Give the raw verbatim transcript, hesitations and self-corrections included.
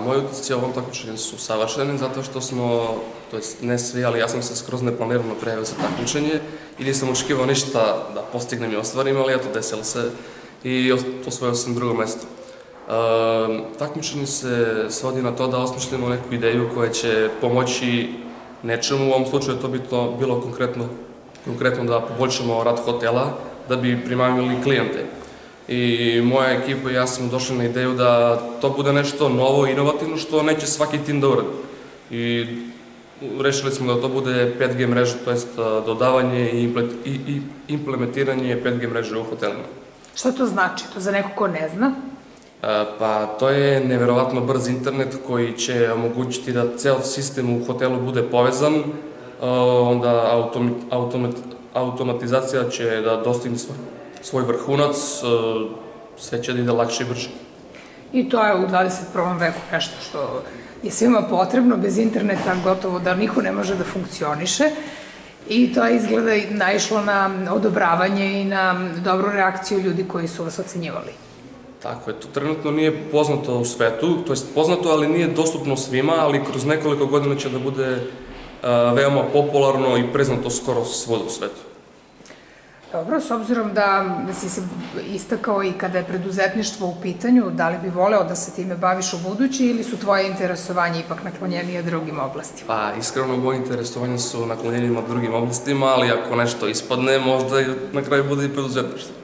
moji utisci o ovom takmičenju su savršeni, zato što smo, to jest ne svi, ali ja sam se skroz neplanirano prijavio za takmičenje i nisam očekivao ništa da postignem i ostvarim, ali eto, desilo se i osvojio sam drugo mesto. Takmičenje se svodi na to da osmišljamo neku ideju koja će pomoći nečemu, u ovom slučaju to bi to bilo konkretno da poboljšamo rad hotela, da bi primamili klijente. I moja ekipa i ja smo došli na ideju da to bude nešto novo i inovativno što neće svaki tim da uradi. I rešili smo da to bude pet G mreža, to jest dodavanje i implementiranje pet G mreže u hotelima. Šta to znači? To za neko ko ne zna? Pa to je neverovatno brz internet koji će omogućiti da ceo sistem u hotelu bude povezan, onda automatizacija će da dostigne svoj vrhunac, sve će da ide lakše i brže. I to je u dvadeset prvom veku nešto što je svima potrebno, bez interneta gotovo da niko ne može da funkcioniše i to je izgleda naišlo na odobravanje i na dobru reakciju ljudi koji su vas ocenjivali. Tako je, to trenutno nije poznato u svetu, to je poznato, ali nije dostupno svima, ali kroz nekoliko godina će da bude veoma popularno i priznato skoro svuda u svetu. Dobro, s obzirom da si se istakao i kada je preduzetništvo u pitanju, da li bi voleo da se time baviš u budući ili su tvoje interesovanje ipak naklonjenije drugim oblastima? Pa, iskreno, moje interesovanje su naklonjenijima drugim oblastima, ali ako nešto ispadne, možda na kraju bude i preduzetništvo.